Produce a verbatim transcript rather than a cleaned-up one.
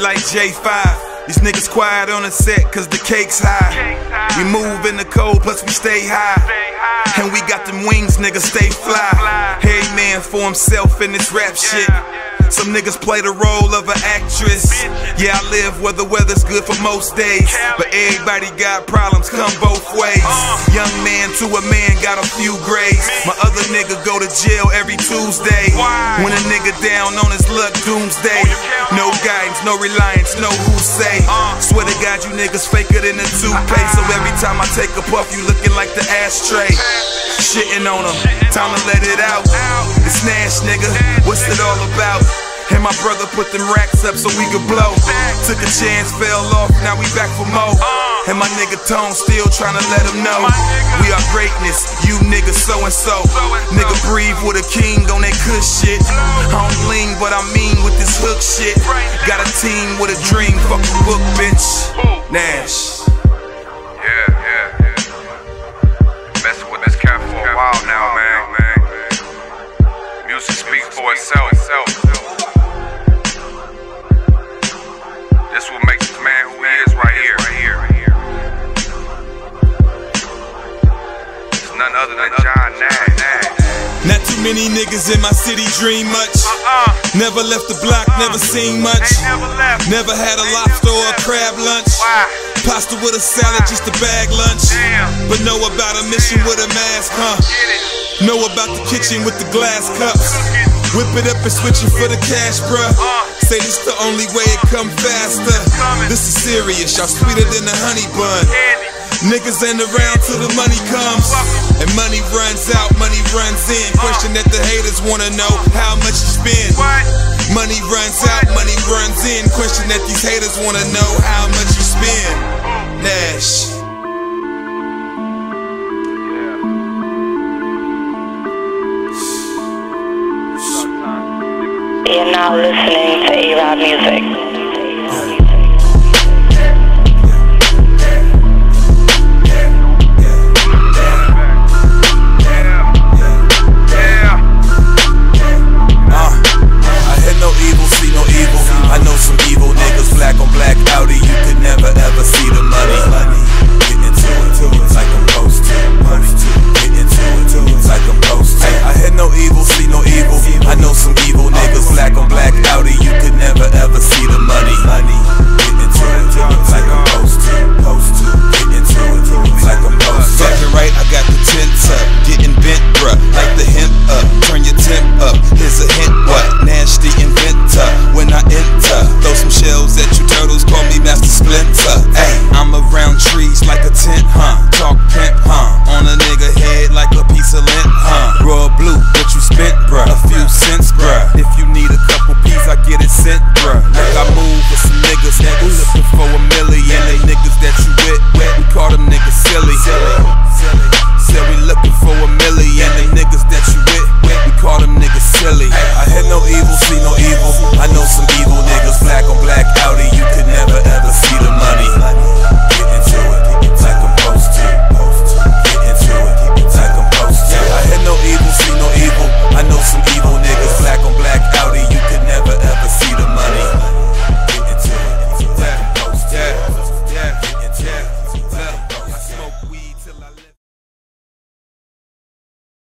like J five. These niggas quiet on the set cause the cake's high. We move in the cold, plus we stay high. And we got them wings, niggas stay fly. Every man for himself in this rap shit. Some niggas play the role of an actress. Yeah, I live where the weather's good for most days, but everybody got problems, come both ways. Young man to a man got a few grades. My other nigga go to jail every Tuesday. When a nigga down on his luck, doomsday. No guidance, no reliance, no who say. Swear to God, you niggas faker than a toothpaste. So every time I take a puff, you looking like the ashtray. Shitting on them, time to let it out. It's Nash, nigga, what's it all about? And my brother put them racks up so we could blow. Took a chance, fell off, now we back for more. And my nigga Tone still tryna let him know we are greatness, you niggas so and so. Nigga breathe with a king on that good shit. I don't bling, but I mean with this hook shit. Got a team with a dream, fuck a book, bitch. Nash. Yeah, yeah, yeah. Messing with this cat for a while now, man. Music speaks for itself. This what makes this man who he is right here. It's none other than John Nash. Not too many niggas in my city dream much. Uh-uh. Never left the block, never seen much. Never left. Never had a lobster or a crab lunch. Why? Pasta with a salad, just a bag lunch. Damn. But know about a mission with a mask, huh? Get it. Know about the kitchen with the glass cups. Whip it up and switch it for the cash, bruh. Say this the only way it come faster. This is serious, y'all sweeter than a honey bun. Niggas ain't around till the money comes. And money runs out, money runs in. Question that the haters wanna know, how much you spend. Money runs out, money runs in. Question that these haters wanna know, how much you spend. Nash. You're now listening to A-Rod Music.